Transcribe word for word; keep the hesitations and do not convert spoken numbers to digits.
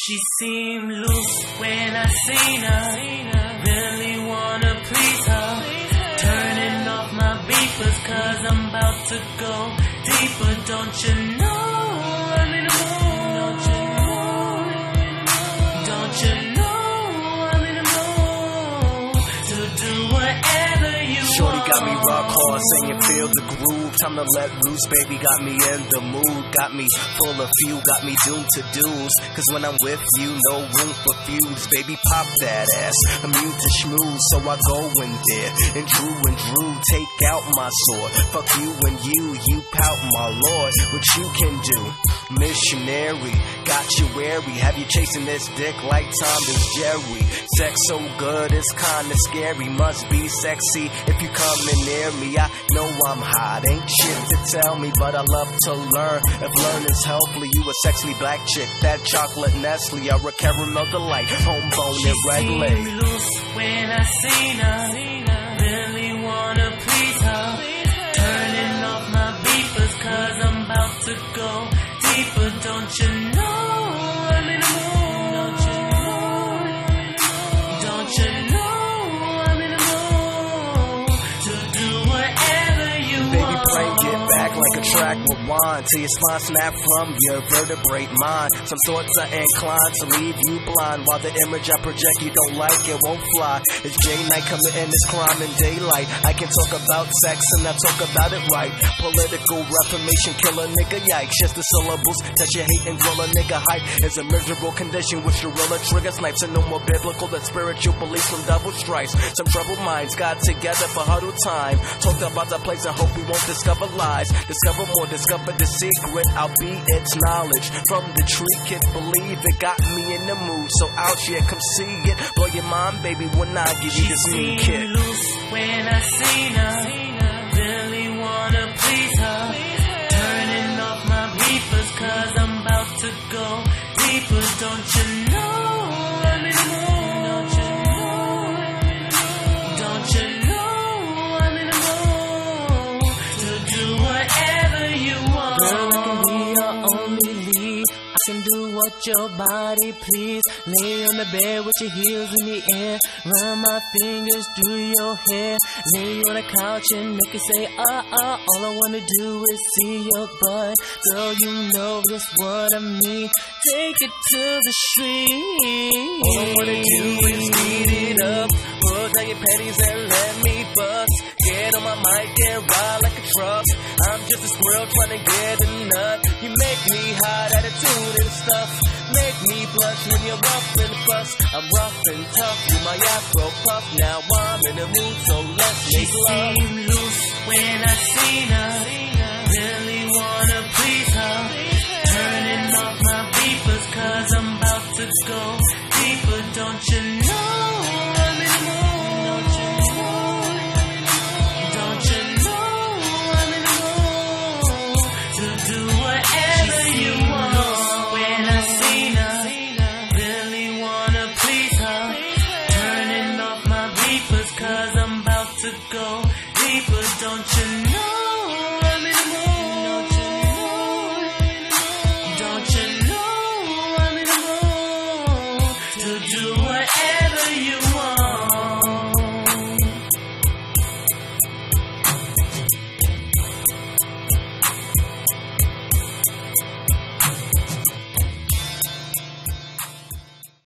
She seemed loose when I seen her. Really wanna please her. Turning off my beepers cause I'm about to go deeper. Don't you know I'm in the mood? Don't you know I'm in the mood to do whatever you want? Shorty got me rock hard, saying feel the groove. Time to let loose, baby, got me in the mood. Got me full of fuel, got me doomed to do's. Cause when I'm with you, no room for feuds. Baby, pop that ass, I'm immune to schmooze. So I go in there, and Drew and Drew take out my sword. Fuck you and you, you pout my lord. What you can do, missionary, got you wary. Have you chasing this dick like Tom and Jerry? Sex so good, it's kinda scary. Must be sexy if you coming near me. I know I'm hot, ain't shit to tell me, but I love to learn. If learning's helpful, you a sexy black chick. That chocolate Nestle or a caramel delight, home bone and red leg. She seemed loose when I seen her. Really wanna please her. Turning off my beepers cause I'm about to go deeper. Don't you know I'm in the mood? Don't you know I'm in the mood to do whatever you Baby, want? play get back like a track rewind till your spine snap from your vertebrate mind. Some thoughts are inclined to leave you blind, while the image I project you don't like, it won't fly. It's J Night committing this crime in daylight. I can talk about sex and I talk about it right. Political reformation, kill a nigga, yikes. Just the syllables that you hate and grill a nigga hype. It's a miserable condition with gorilla trigger snipes, and no more biblical than spiritual beliefs from double strikes. Some troubled minds got together for huddle time, talked about the place and hope we won't discover lies. Discover more, discover the secret, I'll be its knowledge. From the tree, kids believe it, got me in the mood. So out here, come see it, blow your mind, baby, when I give you this new She kick. seemed loose when I seen her. Really wanna please her. Turning off my beepers cause I'm about to go deeper. Don't you know I'm in the mood? Don't you know I'm in the mood to do whatever you want? Girl, I can be your only lead. I can do what your body please. Lay on the bed with your heels in the air. Run my fingers through your hair. Lay on the couch and make you say, uh, uh. All I wanna do is see your butt. Girl, you know just what I mean. Take it to the street. All I wanna do is speed it up. Pull down your panties and let me bust. Get on my mic and ride like a truck. I'm just a squirrel trying to get a nut. You make me hot attitude and stuff. Make me blush when you're rough and fuss. I'm rough and tough, you my afro puff. Now I'm in the mood, so let's She make love. seemed loose when I seen her. Really wanna please her. Turning off my beepers cause I'm about to go deeper. Don't you know I'm in the mood? Don't you know I'm in the mood to do whatever you want? When I seen her, really wanna please her. Turning off my beepers cause I'm about to go deeper. Don't you know